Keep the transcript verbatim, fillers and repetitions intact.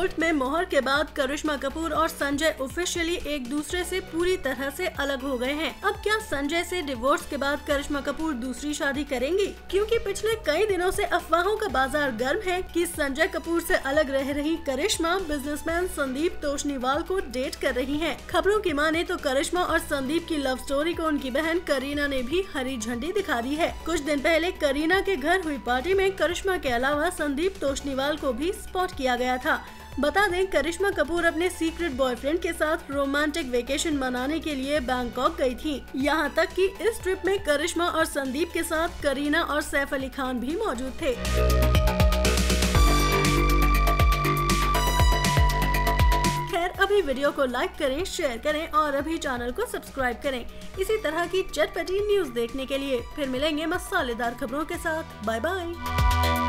Court में मोहर के बाद करिश्मा कपूर और संजय ऑफिशियली एक दूसरे से पूरी तरह से अलग हो गए हैं। अब क्या संजय से डिवोर्स के बाद करिश्मा कपूर दूसरी शादी करेंगी? क्योंकि पिछले कई दिनों से अफवाहों का बाजार गर्म है कि संजय कपूर से अलग रह रही करिश्मा बिजनेसमैन संदीप तोषनीवाल को डेट कर रही हैं। खबरों की माने तो करिश्मा और संदीप की लव स्टोरी को उनकी बहन करीना ने भी हरी झंडी दिखा दी है। कुछ दिन पहले करीना के घर हुई पार्टी में करिश्मा के अलावा संदीप तोषनीवाल को भी स्पॉट किया गया था। बता दें, करिश्मा कपूर अपने सीक्रेट बॉयफ्रेंड के साथ रोमांटिक वेकेशन मनाने के लिए बैंकॉक गई थी। यहाँ तक कि इस ट्रिप में करिश्मा और संदीप के साथ करीना और सैफ अली खान भी मौजूद थे। खैर, अभी वीडियो को लाइक करें, शेयर करें और अभी चैनल को सब्सक्राइब करें इसी तरह की चटपटी न्यूज देखने के लिए। फिर मिलेंगे मसालेदार खबरों के साथ। Bye bye.